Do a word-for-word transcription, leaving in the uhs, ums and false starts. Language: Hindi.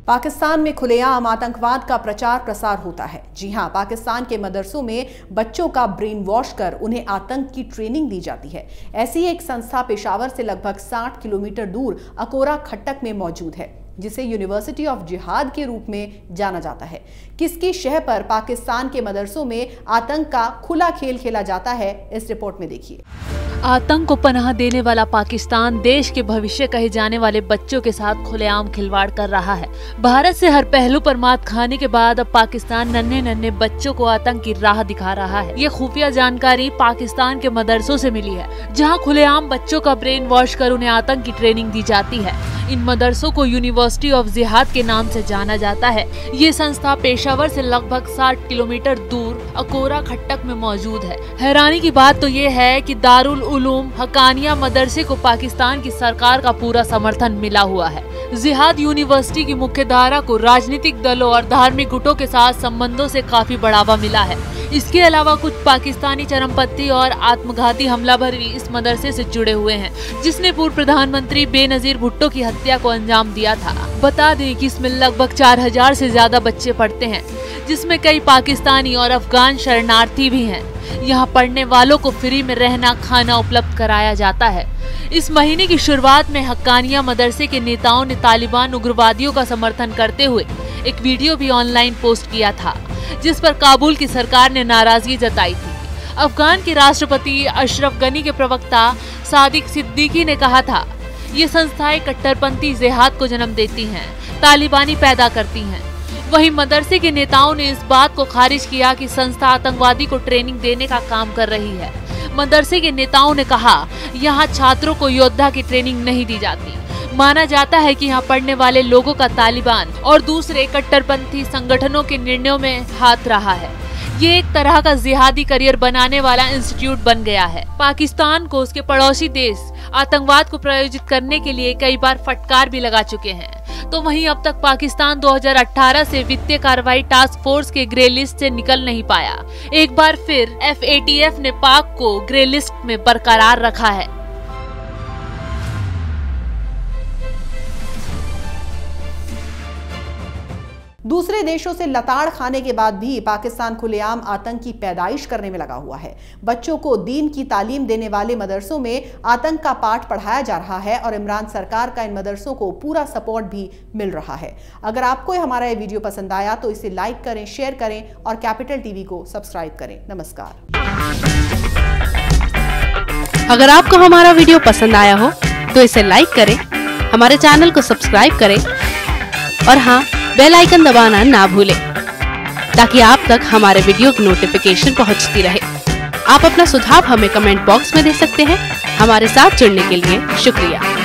पाकिस्तान में खुलेआम आतंकवाद का प्रचार प्रसार होता है। जी हां, पाकिस्तान के मदरसों में बच्चों का ब्रेन वॉश कर उन्हें आतंक की ट्रेनिंग दी जाती है। ऐसी एक संस्था पेशावर से लगभग साठ किलोमीटर दूर अकोरा खट्टक में मौजूद है, जिसे यूनिवर्सिटी ऑफ जिहाद के रूप में जाना जाता है। किसकी शह पर पाकिस्तान के मदरसों में आतंक का खुला खेल खेला जाता है, इस रिपोर्ट में देखिए। आतंक को पनाह देने वाला पाकिस्तान देश के भविष्य कहे जाने वाले बच्चों के साथ खुलेआम खिलवाड़ कर रहा है। भारत से हर पहलू पर मात खाने के बाद अब पाकिस्तान नन्हे नन्हे बच्चों को आतंक की राह दिखा रहा है। ये खुफिया जानकारी पाकिस्तान के मदरसों से मिली है, जहां खुलेआम बच्चों का ब्रेन वॉश कर उन्हें आतंक की ट्रेनिंग दी जाती है। इन मदरसों को यूनिवर्सिटी ऑफ जिहाद के नाम से जाना जाता है। ये संस्था पेशावर से लगभग साठ किलोमीटर दूर अकोरा खट्टक में मौजूद है। हैरानी की बात तो ये है कि दारुल उलूम हक्कानिया मदरसे को पाकिस्तान की सरकार का पूरा समर्थन मिला हुआ है। जिहाद यूनिवर्सिटी की मुख्य धारा को राजनीतिक दलों और धार्मिक गुटों के साथ संबंधों से काफी बढ़ावा मिला है। इसके अलावा कुछ पाकिस्तानी चरमपंथी और आत्मघाती हमलावर भी इस मदरसे से जुड़े हुए हैं, जिसने पूर्व प्रधानमंत्री बेनजीर भुट्टो की हत्या को अंजाम दिया था। बता दें कि इसमें लगभग चार हजार से ज्यादा बच्चे पढ़ते हैं, जिसमें कई पाकिस्तानी और अफगान शरणार्थी भी हैं। यहाँ पढ़ने वालों को फ्री में रहना खाना उपलब्ध कराया जाता है। इस महीने की शुरुआत में हक्कानिया मदरसे के नेताओं ने तालिबान उग्रवादियों का समर्थन करते हुए एक वीडियो भी ऑनलाइन पोस्ट किया था, जिस पर काबुल की सरकार ने नाराजगी जताई थी। अफगान के राष्ट्रपति अशरफ गनी के प्रवक्ता सादिक सिद्दीकी ने कहा था, ये संस्थाएं कट्टरपंथी जिहाद को जन्म देती हैं, तालिबानी पैदा करती हैं। वहीं मदरसे के नेताओं ने इस बात को खारिज किया कि संस्था आतंकवादी को ट्रेनिंग देने का काम कर रही है। मदरसे के नेताओं ने कहा, यहाँ छात्रों को योद्धा की ट्रेनिंग नहीं दी जाती। माना जाता है कि यहाँ पढ़ने वाले लोगों का तालिबान और दूसरे कट्टरपंथी संगठनों के निर्णयों में हाथ रहा है। ये एक तरह का जिहादी करियर बनाने वाला इंस्टीट्यूट बन गया है। पाकिस्तान को उसके पड़ोसी देश आतंकवाद को प्रायोजित करने के लिए कई बार फटकार भी लगा चुके हैं। तो वहीं अब तक पाकिस्तान दो हज़ार अठारह से वित्तीय कार्रवाई टास्क फोर्स के ग्रे लिस्ट से निकल नहीं पाया। एक बार फिर एफ ए टी एफ ने पाक को ग्रे लिस्ट में बरकरार रखा है। दूसरे देशों से लताड़ खाने के बाद भी पाकिस्तान खुलेआम आतंक की पैदाइश करने में लगा हुआ है। बच्चों को दीन की तालीम देने वाले मदरसों में आतंक का पाठ पढ़ाया जा रहा है और इमरान सरकार का इन मदरसों को पूरा सपोर्ट भी मिल रहा है। अगर आपको हमारा ये वीडियो पसंद आया तो इसे लाइक करें, शेयर करें और कैपिटल टीवी को सब्सक्राइब करें। नमस्कार। अगर आपको हमारा वीडियो पसंद आया हो तो इसे लाइक करें, हमारे चैनल को सब्सक्राइब करें और हाँ, बेल आइकन दबाना ना भूलें, ताकि आप तक हमारे वीडियो की नोटिफिकेशन पहुंचती रहे। आप अपना सुझाव हमें कमेंट बॉक्स में दे सकते हैं। हमारे साथ जुड़ने के लिए शुक्रिया।